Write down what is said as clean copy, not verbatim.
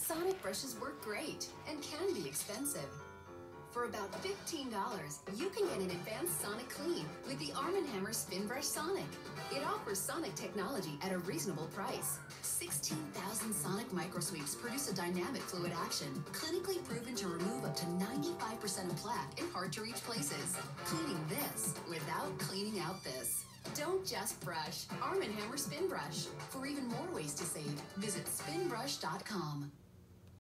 Sonic brushes work great and can be expensive. For about $15, you can get an advanced Sonic clean with the Arm & Hammer SpinBrush Sonic. It offers Sonic technology at a reasonable price. 16,000 Sonic microsweeps produce a dynamic fluid action, clinically proven to remove up to 95% of plaque in hard-to-reach places. Cleaning this without cleaning out this. Don't just brush. Arm & Hammer SpinBrush. For even more ways to save, visit spinbrush.com.